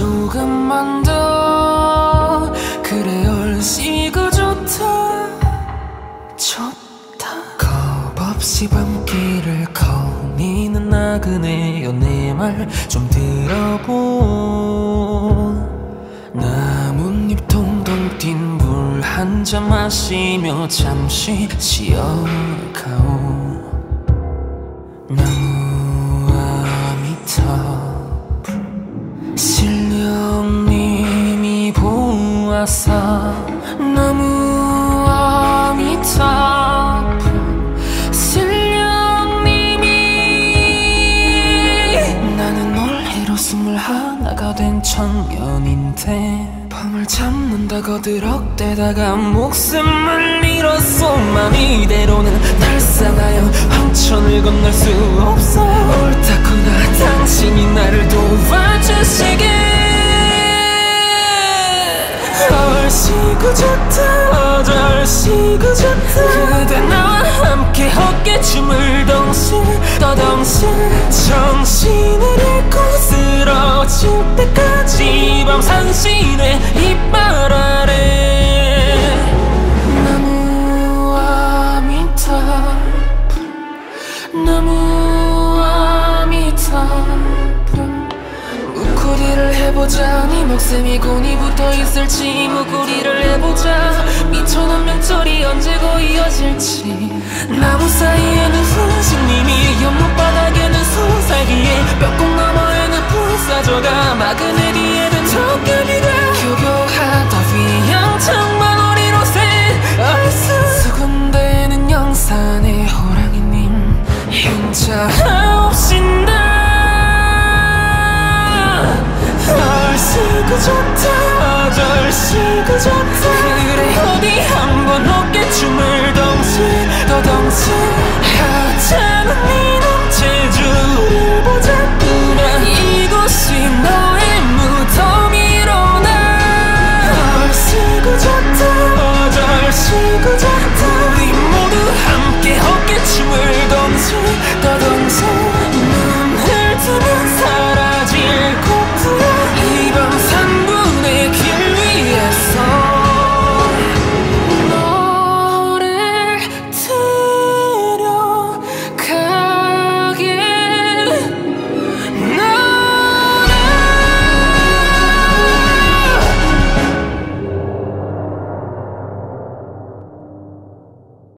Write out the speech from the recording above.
조금만 더 그래 얼씨구 좋다 좋다. 겁없이 밤길을 거니는 나그네여 내 말 좀 들어보. 나뭇잎 동동 뛴 물 한 잔 마시며 잠시 쉬어가오. 나무와 밑에 신령님이 보아사. 나무와 밑에 신령님이. 나는 올해로 21가 된 청년인데 밤을 잡는다 거드럭대다가 목숨을 잃었소. 맘 이대로는 달상하여 황천을 건널 수 없어. 옳다구나 당신이 나를 도와주시게. 얼씨구 좋다 어절씨구 좋다. 그대 나와 함께 어깨춤을 덩실 떠덩실. 정신을 잃고 쓰러질 때까지 밤 산신의 이빨 아래. 나무와 밑에 나무와 밑에 무구리를 해보자. 네 목숨이 곤히 붙어있을지 무구리를 해보자. 미천한 명절이 언제고 이어질지. 나무 사이에는 후신님이 연못바닥에는 소살기에 벽곡 너머에는 불 싸져가. 마그네 뒤에는 턱겹이가 교교하다 휘영창만 어리로 새 얼쑤. 수군대에는 영산의 호랑이님 흰자